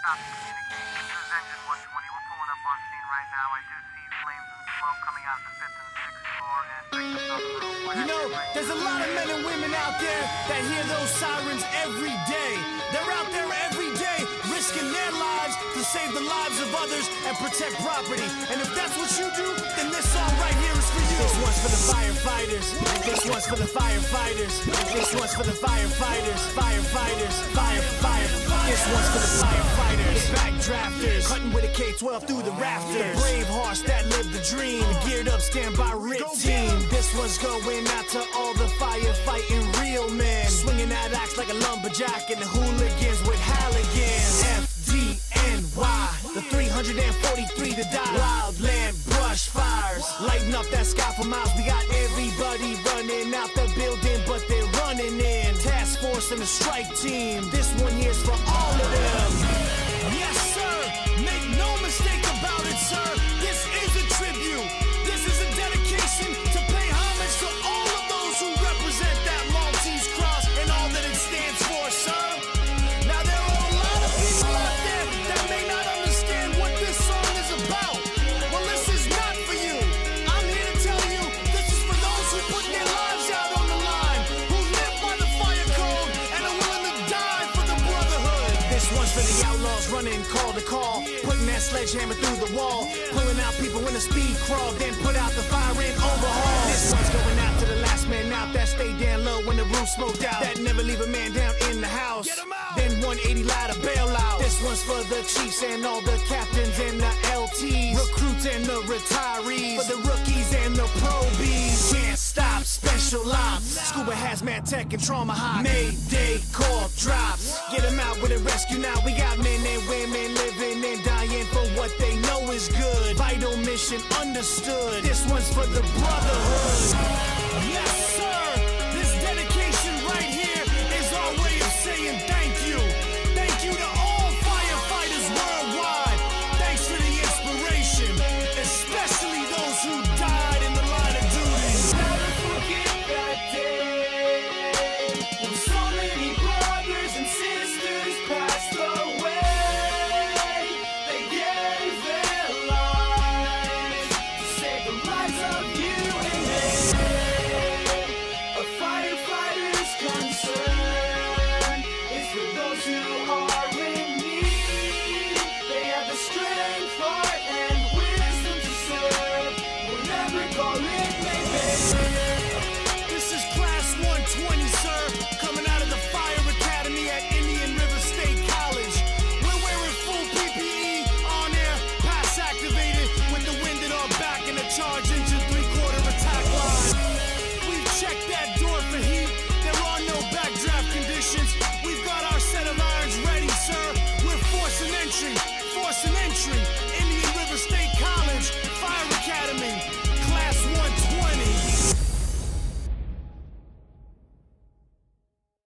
copy communications. This is Engine 120. We're pulling up on scene right now. I do see flames and smoke coming out of the 5th and 6th floor and breakers on the roof. You know, there's a lot of men and women out there that hear those sirens every day. They're out there every day risking their lives to save the lives of others and protect property. And if that's what you do, then this song right here is for you. This one's for the firefighters. This one's for the firefighters. This one's for the firefighters. Firefighters. Fire. This one's for the firefighters. The backdrafters, cutting with a K-12 through the rafters. The brave hearts that live the dream. The geared up standby RIT team. This one's going out to all the firefighting real men. Swinging that axe like a lumberjack and the hooligans with Halligans. FDNY, the 343 to die. Wildland brush fires, lighting up that sky for miles. We got everybody running out the building, but they're running in. Task force and the strike team. This one here's for all of them. Yes, sir. Make no mistake about it, sir. This is a tribute. This is a dedication to pay homage to all of those who represent that Maltese cross and all that it stands for, sir. Now, there are a lot of people out there that may not understand what this song is about. Well, this is not for you. I'm here to tell you this is for those who put their lives out on the line, who live by the fire code and are willing to die for the brotherhood. This one's for the outlaws running call to call, putting that sledgehammer through the wall, pulling out people in a speed crawl, then put out the fire and overhaul. This one's going out to the last man out that stayed down low when the roof smoked out, that never leave a man down in the house. Then 180 light a bailout. This one's for the chiefs and all the captains and the LTs, recruits and the retirees, for the rookies and the probies. Can't stop special ops, scuba hazmat tech and trauma hot. Mayday call drops, get them out with a rescue now. We got men and women living and dying for what they know is good. Vital mission understood. This one's for the brotherhood. Yes.